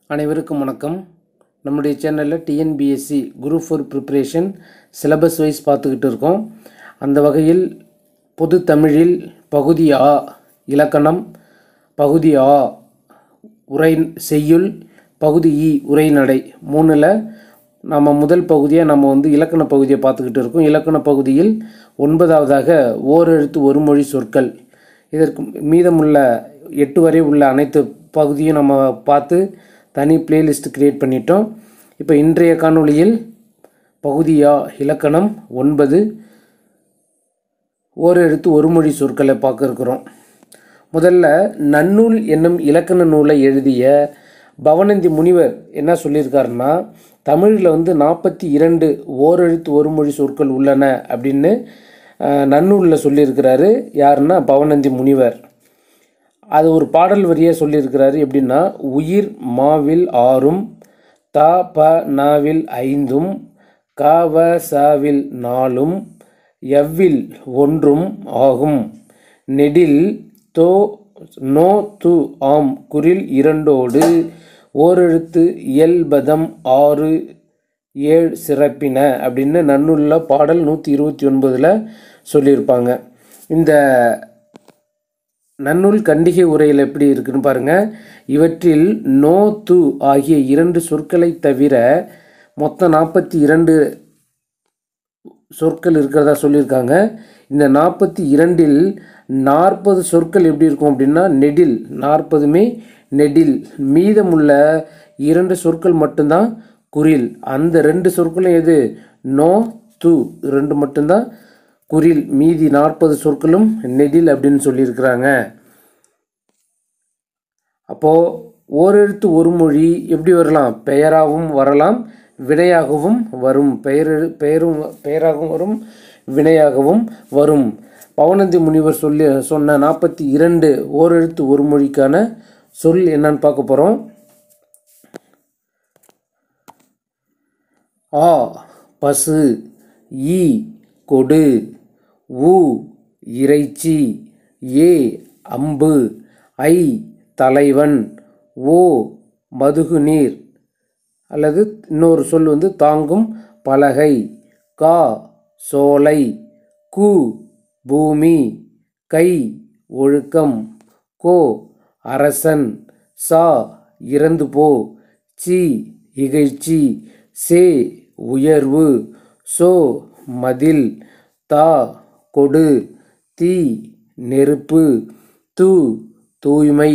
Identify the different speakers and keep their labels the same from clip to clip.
Speaker 1: அனைவருக்கும் வணக்கம். நம்முடைய சேனலில் TNPSC group 4 preparation syllabus wise பார்த்துக்கிட்டு இருக்கோம். அந்த வகையில் பொது தமிழில் பகுதி ஆ இலக்கணம், பகுதி ஆ உரை செய்யுள், பகுதி இ உரைநடை மூணில் நம்ம முதல் பகுதியாக நம்ம இலக்கண பகுதியை பார்த்துக்கிட்டு இருக்கோம். இலக்கண பகுதியில் 9வதாக ஓரெழுத்து ஒரு மொழி சொற்கள். இதற்கு மீதமுள்ள 8 வரை உள்ள அனைத்து பகுதியும் நம்ம பார்த்து தனி பிளேலிஸ்ட் கிரியேட் பண்ணிட்டோம். இப்போ இன்றைய காணொளியில் பகுதியா இலக்கணம் 9 ஓரெழுத்து ஒரு மொழி சொற்களை பார்க்க இருக்கிறோம். முதல்ல நன்னூல் என்னும் இலக்கண நூலை எழுதிய பவணந்தி முனிவர் என்ன சொல்லியிருக்காருன்னா, தமிழில் 42 ஓரெழுத்து ஒரு மொழி சொற்கள் உள்ளன அப்படின்னு நன்னூலில் சொல்லியிருக்கிறாரு. யாருன்னா பவணந்தி முனிவர். அது ஒரு பாடல் வரியாக சொல்லியிருக்கிறாரு. எப்படின்னா, உயிர் மாவில் 6ம், த ப நாவில் 5ம், க வ சவில் 4ம், எவ்வில் 1ம் ஆகும். நெடில் தோ நோ து ஆம் குறில் 2ஓடு ஓரெழுத்து இயல்பதம் 6 7 சிறப்பின அப்படின்னு நன்னூலில் பாடல் 129 சொல்லியிருப்பாங்க. இந்த நன்னூல் கண்டிகை உரையில் எப்படி இருக்குன்னு பாருங்கள். இவற்றில் நோ து ஆகிய 2 சொற்களை தவிர மொத்தம் 42 சொற்கள் இருக்கிறதா சொல்லியிருக்காங்க. இந்த 42இல் 40 சொற்கள் எப்படி இருக்கும் அப்படின்னா நெடில், 40மே நெடில். மீதமுள்ள 2 சொற்கள் மட்டும்தான் குறில். அந்த 2 சொற்களும் எது? நோ து 2 மட்டும்தான் குறில். மீதி 40 சொற்களும் நெடில் அப்படின்னு சொல்லியிருக்கிறாங்க. அப்போது ஓரெழுத்து ஒரு மொழி எப்படி வரலாம்? பெயராகவும் வரலாம், வினையாகவும் வரும். பெயராகவும் வரும், வினையாகவும் வரும். பவணந்தி முனிவர் சொன்ன 42 ஓரெழுத்து ஒரு மொழிக்கான சொல் என்னன்னு பார்க்க போகிறோம். ஆ பசு, ஈ கொடு, உ இறைச்சி, ஏ அம்பு, ஐ தலைவன், ஓ மதுகுநீர் அல்லது இன்னொரு சொல் தாங்கும் பலகை, கா சோலை, கு பூமி, கை ஒழுக்கம், கோ அரசன், சா இறந்து போ, சி இகழ்ச்சி, சே உயர்வு, சோ மதில், தா கொடு, தி நெருப்பு, து தூய்மை,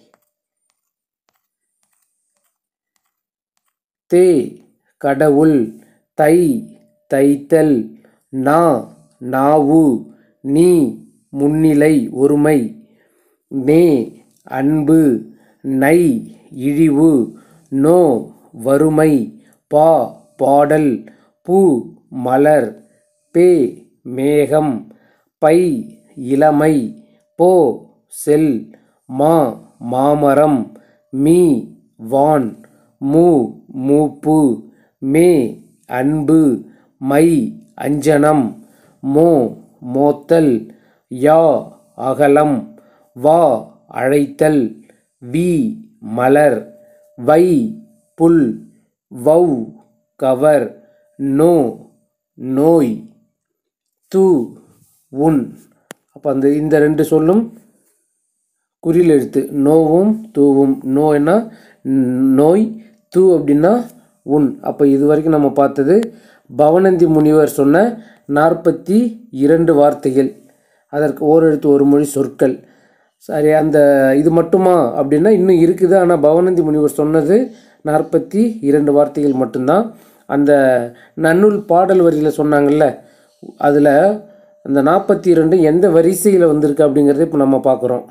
Speaker 1: தே கடவுள், தை தைத்தல், நா நாவு, நீ முன்னிலை ஒருமை, நே அன்பு, நை இழிவு, நோ வறுமை, பா பாடல், பூ மலர், பே மேகம், பை இளமை, போ செல், மா மாமரம், மீ வான், மூ மூப்பு, மே அன்பு, மை அஞ்சனம், மோ மோத்தல், யா அகலம், வா அழைத்தல், வி மலர், வை புல், வௌ கவர், நோ நோய், து உன். அப்போ இந்த 2 சொல்லும் குறில் எழுத்து. நோவும் தூவும். நோய்னா நோய், தூ அப்படின்னா உன். அப்போ இது வரைக்கும் நம்ம பார்த்தது பவணந்தி முனிவர் சொன்ன 42 வார்த்தைகள், அதற்கு ஓரெழுத்து ஒரு மொழி சொற்கள். சரி, அந்த இது மட்டுமா அப்படின்னா இன்னும் இருக்குது. ஆனால் பவணந்தி முனிவர் சொன்னது 42 வார்த்தைகள் மட்டும்தான். அந்த நன்னூல் பாடல் வரியில் சொன்னாங்கல்ல, அதில் அந்த 42 எந்த வரிசையில் வந்திருக்கு அப்படிங்கிறத இப்போ நம்ம பார்க்குறோம்.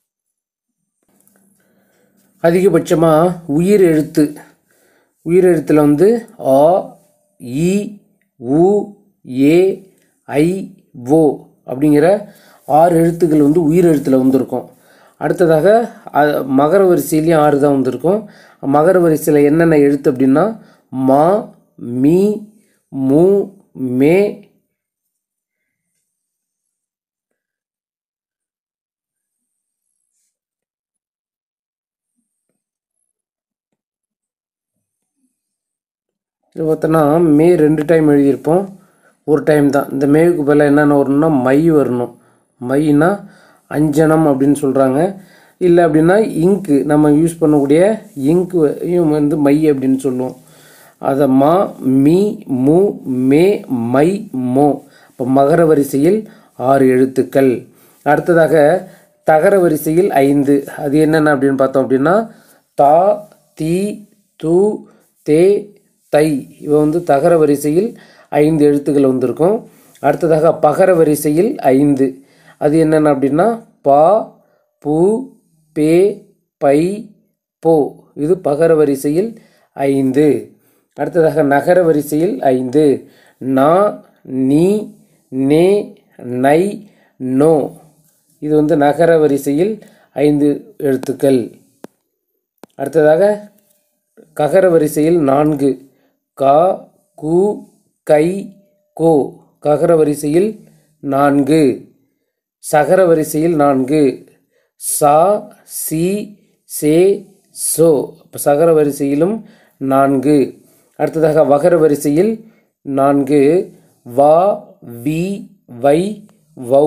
Speaker 1: அதிகபட்சமாக உயிரெழுத்தில் ஆ இ உ ஏ ஐ ஓ அப்படிங்கிற 6 எழுத்துக்கள் உயிரெழுத்தில் வந்திருக்கும். அடுத்ததாக மகர வரிசையிலையும் 6 தான் வந்திருக்கும். மகர வரிசையில் என்னென்ன எழுத்து அப்படின்னா மா, மீ, மூ, மே, இது பார்த்தோன்னா மே 2 டைம் எழுதியிருப்போம், ஒரு டைம் தான். இந்த மேவுக்கு பதிலாக என்னென்ன வரணும்னா மை வரணும். மைனா அஞ்சனம் அப்படின்னு சொல்கிறாங்க. இல்லை அப்படின்னா இங்கு, நம்ம யூஸ் பண்ணக்கூடிய இங்கையும் வந்து மை அப்படின்னு சொல்லுவோம். அதை மா, மீ, மு, மே, மை, மோ. இப்போ மகர வரிசையில் 6 எழுத்துக்கள். அடுத்ததாக தகர வரிசையில் 5. அது என்னென்ன அப்படின்னு பார்த்தோம் அப்படின்னா தா, தி, து, தே, தை. இவ வந்து தகர வரிசையில் 5 எழுத்துக்கள் வந்திருக்கும். அடுத்ததாக பகர வரிசையில் 5. அது என்னென்ன அப்படின்னா பா, பு, பே, பை, போ. இது பகர வரிசையில் 5. அடுத்ததாக நகர வரிசையில் 5. நா, நீ, நே, நை, நோ. இது வந்து நகர வரிசையில் 5 எழுத்துக்கள். அடுத்ததாக ககர வரிசையில் 4. கா, கு, கை, கோ. ககர வரிசையில் 4. சகர வரிசையில் 4. சா, சி, சே, சோ. இப்போ சகர வரிசையிலும் 4. அடுத்ததாக வகர வரிசையில் 4. வா, வி, வை, வௌ.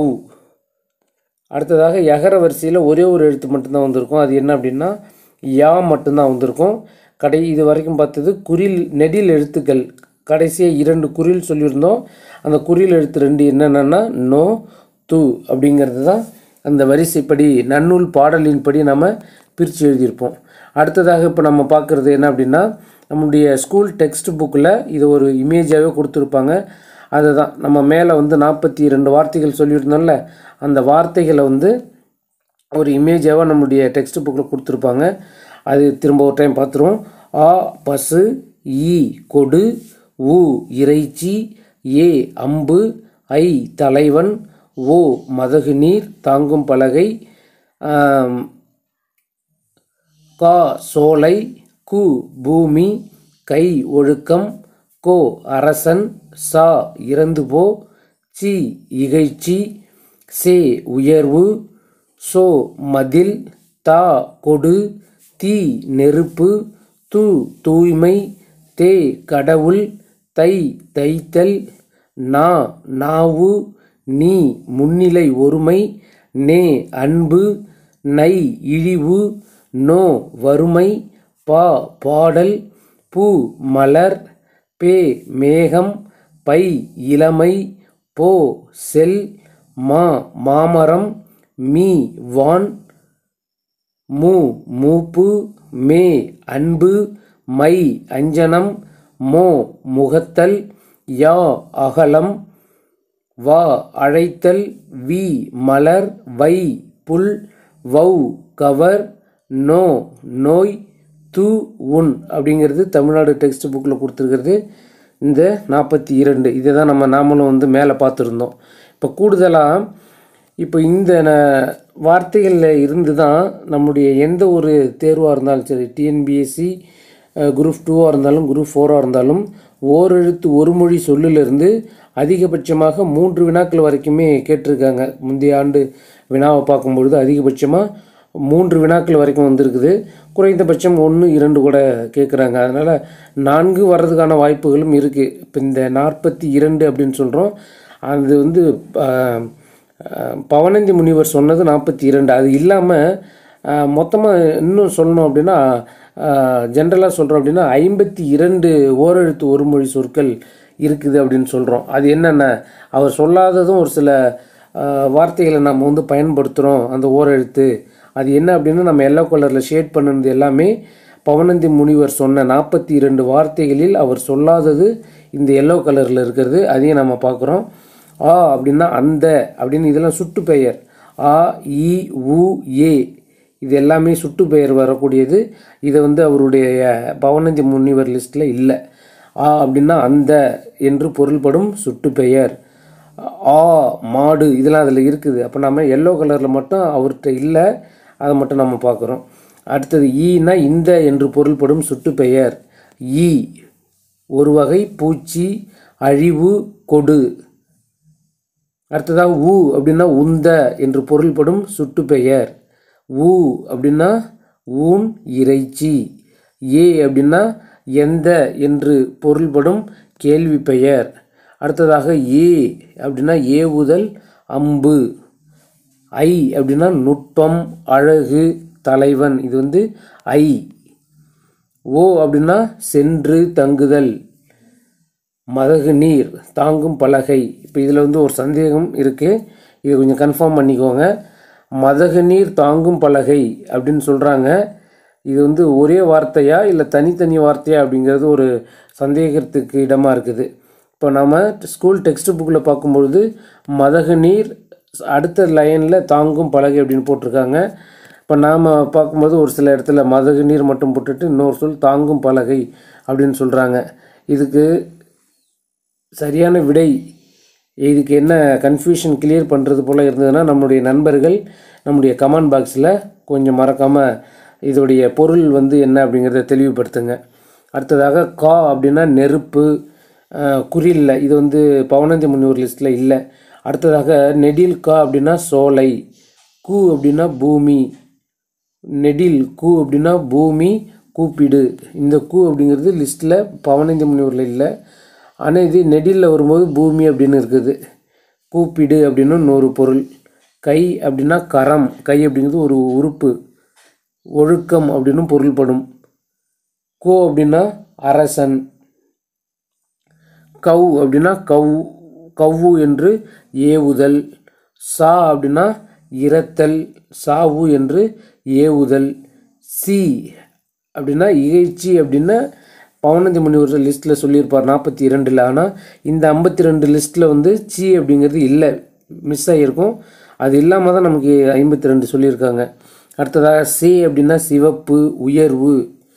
Speaker 1: அடுத்ததாக யகர வரிசையில் ஒரே ஒரு எழுத்து மட்டும்தான் வந்திருக்கும். அது என்ன அப்படின்னா யா மட்டும்தான் வந்திருக்கும். இது வரைக்கும் பார்த்தது குறில் நெடில் எழுத்துக்கள். கடைசியாக 2 குறில் சொல்லியிருந்தோம். அந்த குறில் எழுத்து 2 என்னென்னா நோ, து அப்படிங்கிறது தான் அந்த வரிசைப்படி நன்னூல் பாடலின்படி நம்ம பிரித்து எழுதியிருப்போம். அடுத்ததாக இப்போ நம்ம பார்க்குறது என்ன அப்படின்னா நம்முடைய ஸ்கூல் டெக்ஸ்ட் புக்கில் இது ஒரு இமேஜாகவே கொடுத்துருப்பாங்க. அதை தான் நம்ம மேலே வந்து 42 வார்த்தைகள் சொல்லியிருந்தோம்ல, அந்த வார்த்தைகளை வந்து ஒரு இமேஜாக நம்முடைய டெக்ஸ்ட் புக்கில் கொடுத்துருப்பாங்க. அது திரும்ப ஒரு டைம் பார்த்துருவோம். ஆ பசு, ஈ கொடு, உ இறைச்சி, ஏ அம்பு, ஐ தலைவன், ஓ மதகு நீர் தாங்கும் பலகை, கா சோலை, கு பூமி, கை ஒழுக்கம், கோ அரசன், சா இறந்து போ, சி இகழ்ச்சி, சே உயர்வு, சோ மதில், தா கொடு, தீ நெருப்பு, து தூய்மை, தே கடவுள், தை தைத்தல், நா நாவு, நீ முன்னிலை ஒருமை, நே அன்பு, நை இழிவு, நோ வறுமை, பா பாடல், பூ மலர், பே மேகம், பை இளமை, போ செல், மா மாமரம், மீ வான், மு மூப்பு, மே அன்பு, மை அஞ்சனம், மோ முகத்தல், யா அகலம், வா அழைத்தல், வி மலர், வை புல், வௌ கவர், நோ நோய், து உன். அப்படிங்கிறது தமிழ்நாடு டெக்ஸ்ட் புக்கில் கொடுத்துருக்கிறது இந்த 42. இதை தான் நாமளும் வந்து மேலே பார்த்துருந்தோம். இப்போ கூடுதலாக இப்போ இந்த வார்த்தைகளில் இருந்து தான் நம்முடைய எந்த ஒரு தேர்வாக இருந்தாலும் சரி, டிஎன்பிஎஸ்சி குரூப் 2ஆக இருந்தாலும் குரூப் 4ஆக இருந்தாலும் ஓரெழுத்து ஒரு மொழி சொல்லிலிருந்து அதிகபட்சமாக 3 வினாக்கள் வரைக்குமே கேட்டிருக்காங்க. முந்தைய ஆண்டு வினாவை பார்க்கும்பொழுது அதிகபட்சமாக 3 வினாக்கள் வரைக்கும் வந்திருக்குது. குறைந்தபட்சம் 1, 2 கூட கேட்குறாங்க. அதனால் 4 வர்றதுக்கான வாய்ப்புகளும் இருக்குது. இப்போ இந்த 42 அப்படின்னு சொல்கிறோம். அது வந்து பவனந்தி முனிவர் சொன்னது 42. அது இல்லாமல் மொத்தமாக இன்னும் சொல்லணும் அப்படின்னா ஜென்ரலாக சொல்கிறோம் அப்படின்னா 52 ஓரெழுத்து ஒரு மொழி சொற்கள் இருக்குது அப்படின்னு சொல்கிறோம். அது என்னென்ன, அவர் சொல்லாததும் ஒரு சில வார்த்தைகளை நம்ம வந்து பயன்படுத்துகிறோம் அந்த ஓரெழுத்து. அது என்ன அப்படின்னு நம்ம எல்லோ கலரில் ஷேட் பண்ணுறது எல்லாமே பவனந்தி முனிவர் சொன்ன 42 வார்த்தைகளில் அவர் சொல்லாதது இந்த எல்லோ கலரில் இருக்கிறது. அதையும் நம்ம பார்க்குறோம். ஆ அப்படின்னா அந்த அப்படின்னு, இதெல்லாம் சுட்டு பெயர். ஆ இ உ ஏ இது எல்லாமே சுட்டு பெயர் வரக்கூடியது. இதை வந்து அவருடைய பவனந்தி முனிவர் லிஸ்ட்டில் இல்லை. ஆ அப்படின்னா அந்த என்று பொருள்படும் சுட்டு பெயர். ஆ மாடு இதெல்லாம் அதில் இருக்குது. அப்போ நம்ம எல்லோ கலரில் மட்டும் அவர்கிட்ட இல்லை, அதை மட்டும் நம்ம பார்க்குறோம். அடுத்தது ஈனா இந்த என்று பொருள்படும் சுட்டு பெயர். ஈ ஒரு வகை பூச்சி, அழிவு, கொடு. அடுத்ததாக ஊ அப்படின்னா உந்த என்று பொருள்படும் சுட்டு பெயர். ஊ அப்படின்னா ஊன் இறைச்சி. ஏ அப்படின்னா எந்த என்று பொருள்படும் கேள்வி பெயர். அடுத்ததாக ஏ அப்படின்னா ஏவுதல், அம்பு. ஐ அப்படின்னா நுட்பம், அழகு, தலைவன். இது வந்து ஐ. ஓ அப்படின்னா சென்று தங்குதல், மதகு நீர், தாங்கும் பலகை. இப்போ இதில் வந்து ஒரு சந்தேகம் இருக்குது, இதை கொஞ்சம் கன்ஃபார்ம் பண்ணிக்கோங்க. மதகு நீர் தாங்கும் பலகை அப்படின்னு சொல்கிறாங்க. இது வந்து ஒரே வார்த்தையா இல்லை தனித்தனி வார்த்தையா அப்படிங்கிறது ஒரு சந்தேகத்துக்கு இடமாக இருக்குது. இப்போ நம்ம ஸ்கூல் டெக்ஸ்ட் புக்கில் பார்க்கும்பொழுது மதகு நீர் அடுத்த லைனில் தாங்கும் பலகை அப்படின்னு போட்டிருக்காங்க. இப்போ நாம் பார்க்கும்போது ஒரு சில இடத்துல மதகு நீர் மட்டும் போட்டுட்டு இன்னொரு சொல் தாங்கும் பலகை அப்படின்னு சொல்கிறாங்க. இதுக்கு சரியான விடை, இதுக்கு என்ன கன்ஃபியூஷன் கிளியர் பண்ணுறது போல் இருந்ததுன்னா நம்மளுடைய நண்பர்கள் நம்முடைய கமெண்ட் பாக்ஸில் கொஞ்சம் மறக்காமல் இதோடைய பொருள் வந்து என்ன அப்படிங்கிறத தெளிவுபடுத்துங்க. அடுத்ததாக கா அப்படின்னா நெருப்பு, குறில்ல, இது வந்து பவனந்தி முனிவர் லிஸ்ட்டில் இல்லை. அடுத்ததாக நெடில் கா அப்படின்னா சோலை, கூ அப்படின்னா பூமி. நெடில் கூ அப்படின்னா பூமி, கூப்பிடு. இந்த கூ அப்படிங்கிறது லிஸ்ட்டில் பவனந்தி முனிவரில் இல்லை. ஆனால் இது நெடிலில் வரும்போது பூமி அப்படின்னு இருக்குது. கூப்பிடு அப்படின்னு இன்னொரு பொருள். கை அப்படின்னா கரம், கை அப்படிங்கிறது ஒரு உறுப்பு, ஒழுக்கம் அப்படின்னு பொருள்படும். கோ அப்படின்னா அரசன். கவ் அப்படின்னா கவ்வு என்று ஏவுதல். சா அப்படின்னா இரத்தல், சாவு என்று ஏவுதல். சி அப்படின்னா இகழ்ச்சி அப்படின்னா பவனந்தி முனிவர் லிஸ்ட்டில் சொல்லியிருப்பார் 42. ஆனால் இந்த 52 லிஸ்ட்டில் வந்து சி அப்படிங்கிறது இல்லை, மிஸ் ஆகியிருக்கும். அது இல்லாமல் தான் நமக்கு 52 சொல்லியிருக்காங்க. அடுத்ததாக சே அப்படின்னா சிவப்பு, உயர்வு.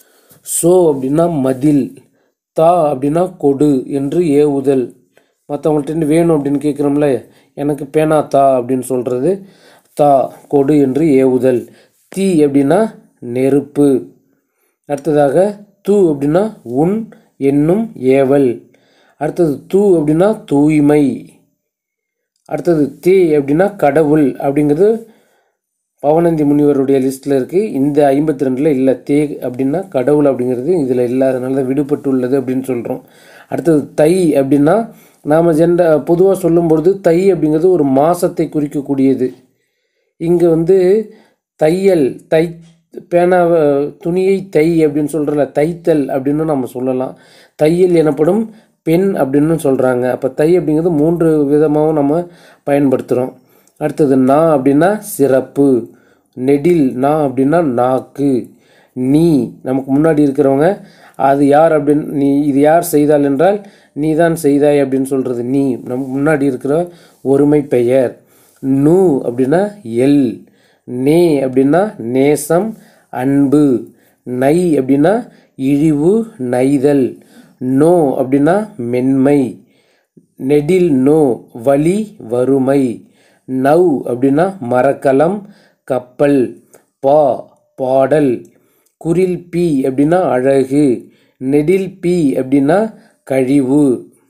Speaker 1: சோ அப்படின்னா மதில். தா அப்படின்னா கொடு என்று ஏவுதல். மற்றவங்கள்ட்ட வேணும் அப்படின்னு கேட்குறோம்ல, எனக்கு பேனா தா அப்படின்னு சொல்கிறது. தா கொடு என்று ஏவுதல். தீ அப்படின்னா நெருப்பு. அடுத்ததாக தூ அப்படின்னா உன் என்னும் ஏவல். அடுத்தது தூ அப்படின்னா தூய்மை. அடுத்தது தே அப்படின்னா கடவுள் அப்படிங்கிறது பவனந்தி முனிவருடைய லிஸ்ட்டில் இருக்குது. இந்த 52 இல்லை. தே அப்படின்னா கடவுள் அப்படிங்கிறது இதில் இல்லாதனால தான் விடுபட்டு உள்ளது அப்படின்னு சொல்கிறோம். அடுத்தது தை அப்படின்னா நாம் பொதுவாக சொல்லும்பொழுது தை அப்படிங்கிறது ஒரு மாதத்தை குறிக்கக்கூடியது. இங்கே வந்து தையல், பேனாவை துணியை தை அப்படின்னு சொல்கிறல, தைத்தல் அப்படின்னு நம்ம சொல்லலாம். தையல் எனப்படும் பெண் அப்படின்னு சொல்கிறாங்க. அப்போ தை அப்படிங்கிறது 3 விதமாகவும் நம்ம பயன்படுத்துகிறோம். அடுத்தது நா அப்படின்னா சிறப்பு. நெடில் நா அப்படின்னா நாக்கு. நீ நமக்கு முன்னாடி இருக்கிறவங்க, அது யார் அப்படின்னு, நீ இது யார் செய்தால் என்றால் நீ தான் செய்தாய் அப்படின்னு சொல்கிறது நீ, நமக்கு முன்னாடி இருக்கிற ஒருமை பெயர். நூ அப்படின்னா எல். நே அப்படின்னா நேசம், அன்பு. நை அப்படின்னா இழிவு, நைதல். நோ அப்படின்னா மென்மை. நெடில் நோ வலி, வறுமை. நவ் அப்படின்னா மரக்கலம், கப்பல். பா பாடல். குறில் பி அப்படின்னா அழகு. நெடில் பி அப்படின்னா கழிவு.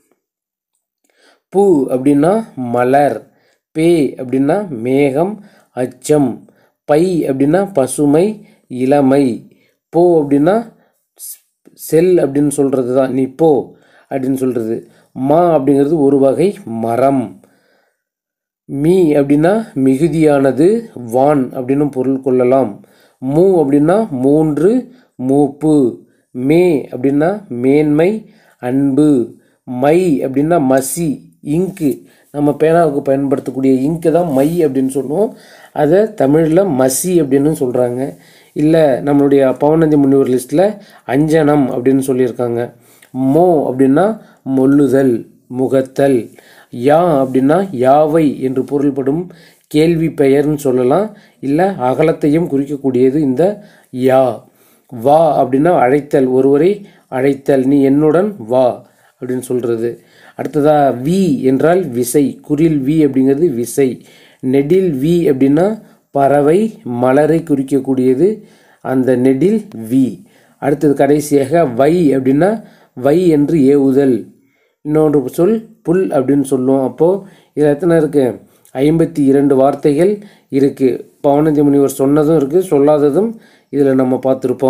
Speaker 1: பூ அப்படின்னா மலர். பே அப்படின்னா மேகம், அச்சம். பை அப்படின்னா பசுமை, இளமை. போ அப்படின்னா செல் அப்படின்னு சொல்கிறது தான், நீ போ அப்படின்னு சொல்கிறது. மா அப்படிங்கிறது ஒரு வகை மரம். மீ அப்படின்னா மிகுதியானது, வான் அப்படின்னு பொருள் கொள்ளலாம். மூ அப்படின்னா 3, மூப்பு. மே அப்படின்னா மேன்மை, அன்பு. மை அப்படின்னா மசி, இங்கு. நம்ம பேனாவுக்கு பயன்படுத்தக்கூடிய இங்கு தான் மை அப்படின்னு சொல்லுவோம். அதை தமிழில் மசி அப்படின்னு சொல்கிறாங்க. இல்லை, நம்மளுடைய பவனந்தி முனிவர் லிஸ்ட்டில் அஞ்சனம் அப்படின்னு சொல்லியிருக்காங்க. மோ அப்படின்னா மொல்லுதல், முகத்தல். யா அப்படின்னா யாவை என்று பொருள்படும் கேள்வி பெயர்னு சொல்லலாம். இல்லை அகலத்தையும் குறிக்கக்கூடியது இந்த யா. வா அப்படின்னா அழைத்தல், ஒருவரை அழைத்தல், நீ என்னுடன் வா அப்படின்னு சொல்கிறது. அடுத்ததாக வி என்றால் விசை. குறில் வி அப்படிங்கிறது விசை. நெடில் வி அப்படின்னா பறவை, மலரை குறிக்கக்கூடியது அந்த நெடில் வி. அடுத்தது கடைசியாக வை அப்படின்னா வை என்று ஏவுதல். இன்னொன்று சொல் புல் அப்படின்னு சொல்லுவோம். அப்போது இதில் எத்தனை இருக்குது? 52 வார்த்தைகள் இருக்குது. பவனந்தி முனிவர் சொன்னதும் இருக்குது, சொல்லாததும் இதில் நம்ம பார்த்துருப்போம்.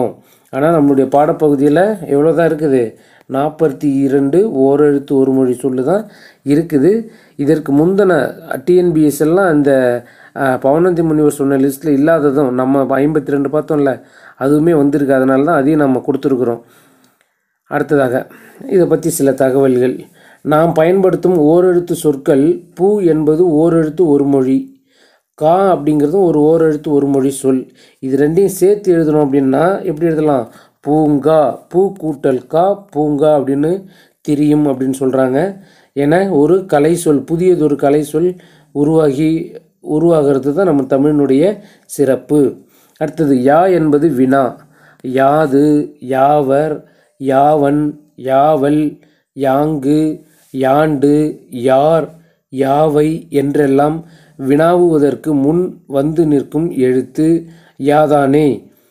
Speaker 1: ஆனால் நம்மளுடைய பாடப்பகுதியில் எவ்வளோ தான் இருக்குது, 42 ஓரெழுத்து ஒரு மொழி சொல்லு தான் இருக்குது. இதற்கு முந்தின டிஎன்பிஎஸ் எல்லாம் இந்த பவனந்தி முனிவர் சொன்ன லிஸ்ட்டில் இல்லாததும் நம்ம 52 பார்த்தோம்ல, அதுவுமே வந்திருக்கு. அதனால தான் அதையும் நம்ம கொடுத்துருக்குறோம். அடுத்ததாக இதை பற்றி சில தகவல்கள். நாம் பயன்படுத்தும் ஓரெழுத்து சொற்கள். பூ என்பது ஓரெழுத்து ஒரு மொழி, கா அப்படிங்கிறதும் ஒரு ஓரெழுத்து ஒரு மொழி சொல். இது ரெண்டையும் சேர்த்து எழுதணும் அப்படின்னா எப்படி எழுதலாம், பூங்கா, பூ கூட்டல் கா பூங்கா அப்படின்னு தெரியும் அப்படின்னு சொல்கிறாங்க. ஏன்னா ஒரு கலை சொல், புதியதொரு கலை சொல் உருவாகிறது தான் நம்ம தமிழினுடைய சிறப்பு. அடுத்தது யா என்பது வினா. யாது, யாவர், யாவன், யாவல், யாங்கு, யாண்டு, யார், யாவை என்றெல்லாம் வினாவுவதற்கு முன் வந்து நிற்கும் எழுத்து யாதானே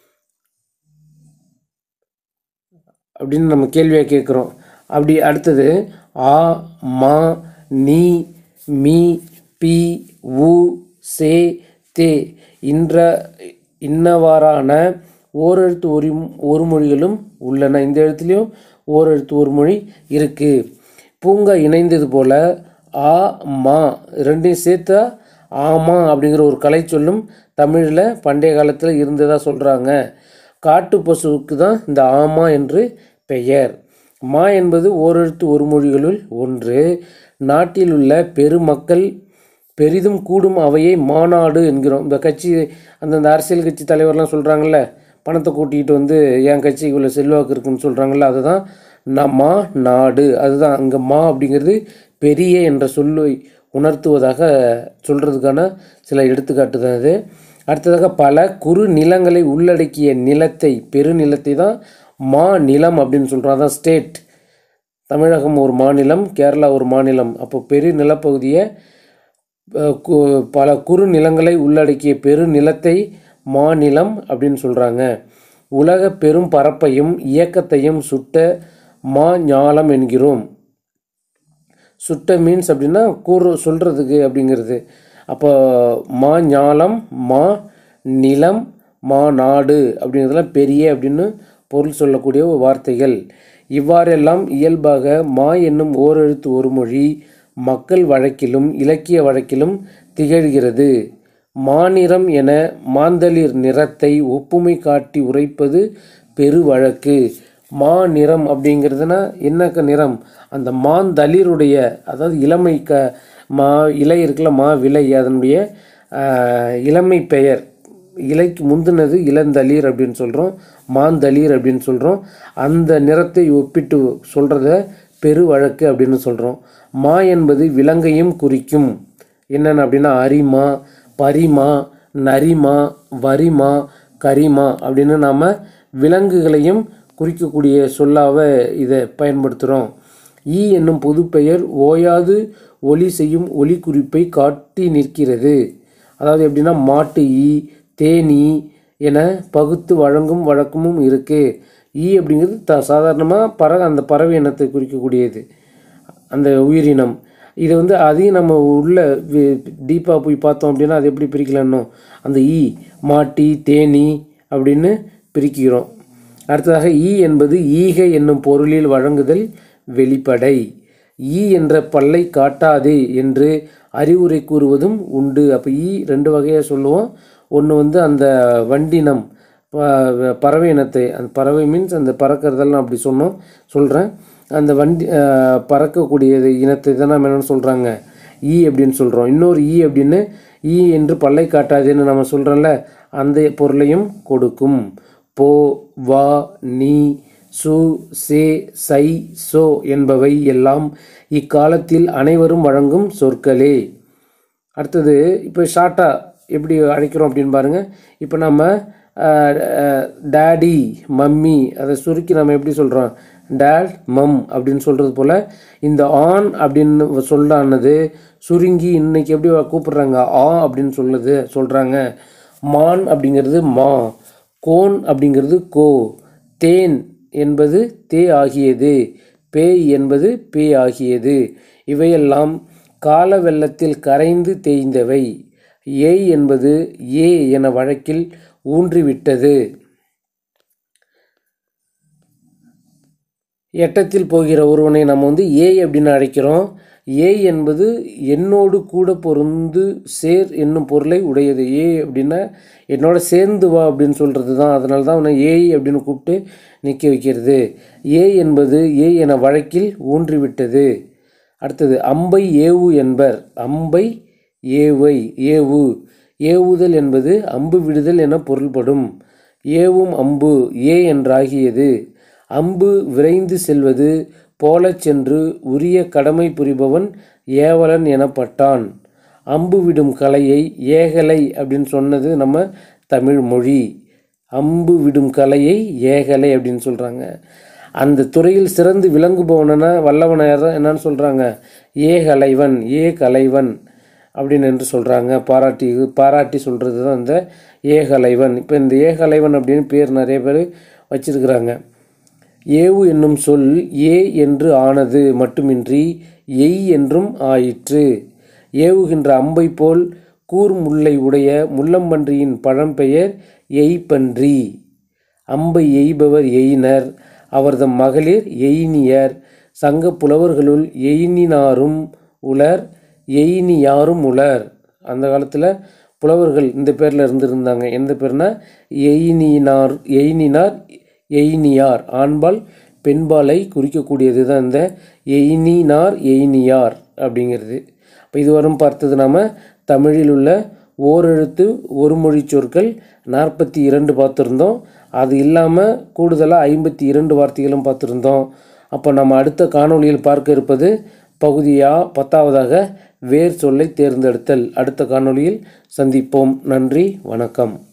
Speaker 1: அப்படின்னு நம்ம கேள்வியாக கேட்குறோம். அப்படி அடுத்தது ஆ, மா, நீ, மீ, பி, உ, சே, தே இன்னவாறான ஓரெழுத்து ஒரு மொழிகளும் உள்ளன. இந்த எழுத்துலேயும் ஓரெழுத்து ஒரு மொழி இருக்குது. பூங்கா இணைந்தது போல் ஆ, மா ரெண்டையும் சேர்த்தா ஆமா அப்படிங்கிற ஒரு கலை சொல்லும் தமிழில் பண்டைய காலத்தில் இருந்ததாக சொல்கிறாங்க. காட்டு பசுவுக்கு தான் இந்த ஆமா என்று பெயர். மா என்பது ஓரெழுத்து ஒரு மொழிகளுள் ஒன்று. நாட்டில் உள்ள பெருமக்கள் பெரிதும் கூடும் அவையை மாநாடு என்கிறோம். இந்த கட்சி அந்தந்த அரசியல் கட்சி தலைவர்லாம் சொல்கிறாங்கல்ல, பணத்தை கூட்டிகிட்டு வந்து என் கட்சிக்கு இவ்வளோ செல்வாக்கு இருக்குன்னு சொல்கிறாங்கல்ல, அதுதான் மா நாடு. அதுதான் அங்கே மா அப்படிங்கிறது பெரிய என்ற சொல்லை உணர்த்துவதாக சொல்கிறதுக்கான சில எடுத்துக்காட்டு தான் இது. அடுத்ததாக பல குறு நிலங்களை உள்ளடக்கிய நிலத்தை, பெருநிலத்தை தான் மா நிலம் அப்படின்னு சொல்கிறோம். அதான் ஸ்டேட். தமிழகம் ஒரு மாநிலம், கேரளா ஒரு மாநிலம். அப்போ பெரு நிலப்பகுதியை பல குறு நிலங்களை உள்ளடக்கிய பெருநிலத்தை மாநிலம் அப்படின்னு சொல்கிறாங்க. உலக பெரும் பரப்பையும் இயக்கத்தையும் சுட்ட மா ஞாலம் என்கிறோம். சுட்ட மீன்ஸ் அப்படின்னா சொல்கிறதுக்கு அப்படிங்கிறது. அப்போ மா ஞாலம், மா நிலம், மா நாடு அப்படிங்கிறதுலாம் பெரிய அப்படின்னு பொருள் சொல்லக்கூடிய வார்த்தைகள். இவ்வாறெல்லாம் இயல்பாக மா என்னும் ஓரெழுத்து ஒரு மொழி மக்கள் வழக்கிலும் இலக்கிய வழக்கிலும் திகழ்கிறது. மாநிறம் என மாந்தளிர் நிறத்தை ஒப்புமை காட்டி உரைப்பது பெரு வழக்கு. மா நிறம் அப்படிங்கிறதுனா என்ன நிறம், அந்த மாந்தளிருடைய, அதாவது இளமை மா இலை இருக்குல்ல, மா விலை, அதனுடைய இளமை பெயர். இலைக்கு முந்தினது இளந்தளிர் அப்படின்னு சொல்கிறோம், மாந்தளிர் அப்படின்னு சொல்கிறோம். அந்த நிறத்தை ஒப்பிட்டு சொல்கிறத பெரு வழக்கு அப்படின்னு சொல்கிறோம். மா என்பது விலங்கையும் குறிக்கும். என்னென்ன அப்படின்னா அரிமா, பரிமா, நரிமா, வரிமா, கரிமா அப்படின்னு நாம் விலங்குகளையும் குறிக்கக்கூடிய சொல்லாக இதை பயன்படுத்துகிறோம். ஈ என்னும் பொதுப்பெயர் ஓயாது ஒலி செய்யும் ஒலி குறிப்பை காட்டி நிற்கிறது. அதாவது எப்படின்னா மாட்டு ஈ, தேனீ என பகுத்து வழங்கும் வழக்கமும் இருக்குது. ஈ அப்படிங்கிறது சாதாரணமாக அந்த பறவை இனத்தை குறிக்கக்கூடியது, அந்த உயிரினம். இதை வந்து அதையும் நம்ம உள்ள டீப்பாக போய் பார்த்தோம் அப்படின்னா அது எப்படி பிரிக்கலன்னோ, அந்த ஈ மாட்டி தேனி அப்படின்னு பிரிக்கிறோம். அடுத்ததாக ஈ என்பது ஈகை என்னும் பொருளில் வழங்குதல் வெளிப்படை. ஈ என்ற பல்லை காட்டாதே என்று அறிவுரை கூறுவதும் உண்டு. அப்போ ஈ ரெண்டு வகையாக சொல்லுவோம். ஒன்று வந்து அந்த வண்டினம் பறவை இனத்தை, அந்த பறவை மீன்ஸ் அந்த பறக்கிறதெல்லாம் அப்படி சொல்கிறேன். அந்த பறக்கக்கூடிய இனத்தை தான் நம்ம என்னென்னு சொல்கிறாங்க, ஈ அப்படின்னு சொல்கிறோம். இன்னொரு ஈ அப்படின்னு ஈ என்று பல்லை காட்டாதேன்னு நம்ம சொல்கிறோம்ல, அந்த பொருளையும் கொடுக்கும். போ, வா, நீ, சு, சே, சை, சோ என்பவை எல்லாம் இக்காலத்தில் அனைவரும் வழங்கும் சொற்களே. அடுத்தது இப்போ ஷார்ட்டாக எப்படி அழைக்கிறோம் அப்படின்னு பாருங்கள். இப்போ நம்ம டேடி, மம்மி, அதை சுருக்கி நம்ம எப்படி சொல்கிறோம், டேட், மம் அப்படின்னு சொல்கிறது போல் இந்த ஆன் அப்படின்னு சொல்லானது சுருங்கி இன்னைக்கு எப்படி கூப்பிடுறாங்க, ஆ அப்படின்னு சொல்கிறாங்க. மான் அப்படிங்கிறது மா, கோன் அப்படிங்கிறது கோ, தேன் என்பது தே ஆகியது, பேய் என்பது பே ஆகியது. இவையெல்லாம் கால வெள்ளத்தில் கரைந்து தேய்ந்தவை. ஏய் என்பது ஏ என வழக்கில் ஊன்றிவிட்டது. எட்டத்தில் போகிற ஒருவனை நம்ம வந்து ஏய் அப்படின்னு அழைக்கிறோம். ஏய் என்பது என்னோடு கூட பொருந்து சேர் என்னும் பொருளை உடையது. ஏய் அப்படின்னா என்னோட சேர்ந்து வா அப்படின்னு சொல்கிறது தான். அதனால தான் அவனை ஏய் அப்படின்னு கூப்பிட்டு நிற்க வைக்கிறது. ஏய் என்பது ஏய் என வழக்கில் ஊன்றிவிட்டது. அடுத்தது அம்பை ஏவு என்பர். அம்பை ஏவை ஏவு. ஏவுதல் என்பது அம்பு விடுதல் என பொருள்படும். ஏவும் அம்பு ஏ என்றாகியது. அம்பு விரைந்து செல்வது போலச் சென்று உரிய கடமை புரிபவன் ஏவலன் எனப்பட்டான். அம்பு விடும் கலையை ஏகலை அப்படின்னு சொன்னது நம்ம தமிழ் மொழி. அம்பு விடும் கலையை ஏகலை அப்படின்னு சொல்கிறாங்க. அந்த துறையில் சிறந்து விளங்குபவனா வல்லவன என்னன்னு சொல்கிறாங்க? ஏகலைவன், கலைவன் அப்படின்னு என்று சொல்கிறாங்க. பாராட்டி சொல்கிறது தான் இந்த ஏகலைவன். இப்போ இந்த ஏகலைவன் அப்படின்னு பேர் நிறைய பேர் வச்சிருக்கிறாங்க. ஏவு என்னும் சொல் ஏ என்று ஆனது மட்டுமின்றி எய் என்றும் ஆயிற்று. ஏவுகின்ற அம்பை போல் கூர்முல்லை உடைய முள்ளம்பன்றியின் பழம்பெயர் எய்பன்றி. அம்பை எய்பவர் எயினர், அவர்தம் மகளிர் எயினியர். சங்க புலவர்களுள் எயினினாரும் உலர், எயினியாரும் உலர். அந்த காலத்தில் புலவர்கள் இந்த பேரில் இருந்திருந்தாங்க. எந்த பேர்னா எயினினார், எயினியார். ஆண்பால் பெண்பாலை குறிக்கக்கூடியது தான் இந்த எயினினார், எயினியார் அப்படிங்கிறது. இப்போ இதுவரும் பார்த்தது நாம் தமிழில் உள்ள ஓரெழுத்து ஒரு மொழி சொற்கள் 42 பார்த்துருந்தோம். அது இல்லாமல் கூடுதலாக 52 வார்த்தைகளும் பார்த்துருந்தோம். அப்போ நம்ம அடுத்த காணொளியில் பார்க்க இருப்பது பகுதியா 10வதாக வேர் சொல்லை தேர்ந்தெடுத்தல். அடுத்த காணொளியில் சந்திப்போம். நன்றி, வணக்கம்.